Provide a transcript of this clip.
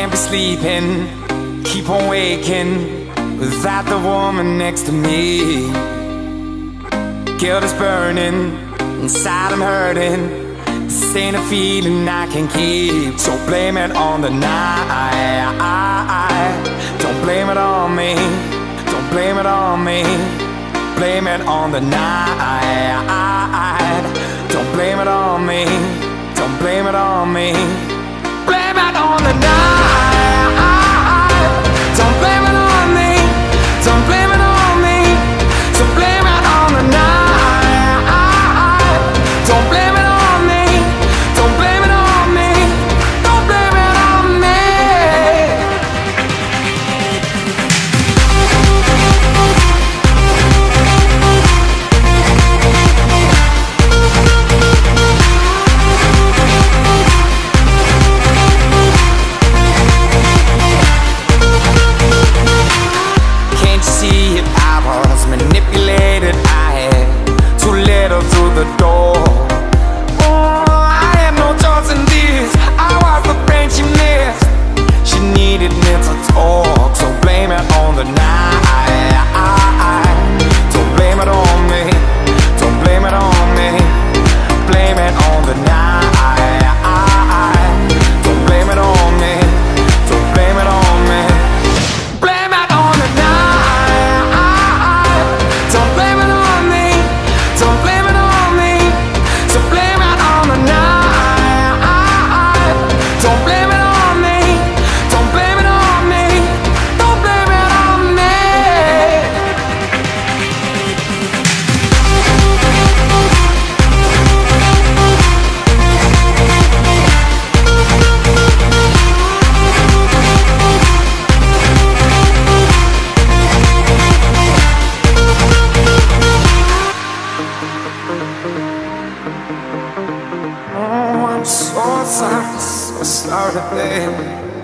Can't be sleeping, keep on waking without the woman next to me. Guilt is burning, inside I'm hurting. This ain't a feeling I can keep. So blame it on the night. Don't blame it on me. Don't blame it on me. Blame it on the night. Don't blame it on me. Don't blame it on me. Blame it on the night. Don't blame it on me. Don't blame it on me. So blame it on the night. Don't blame it on me. Don't blame it on me. Don't blame it on me. Can't you see it? I was manipulated. I had too little through the door. Oh, I had no choice in this. I was the friend she missed. She needed me to talk. So blame it on the night. Don't blame it on me. Don't blame it on me. Blame it on the night. Don't blame it on me. Don't blame it on me. Blame it on the night. Don't blame it on me. Don't blame it on me. So blame it on the night. Don't blame it on me. Don't blame it on me. Don't blame it on me. Oh, I'm so sorry, babe.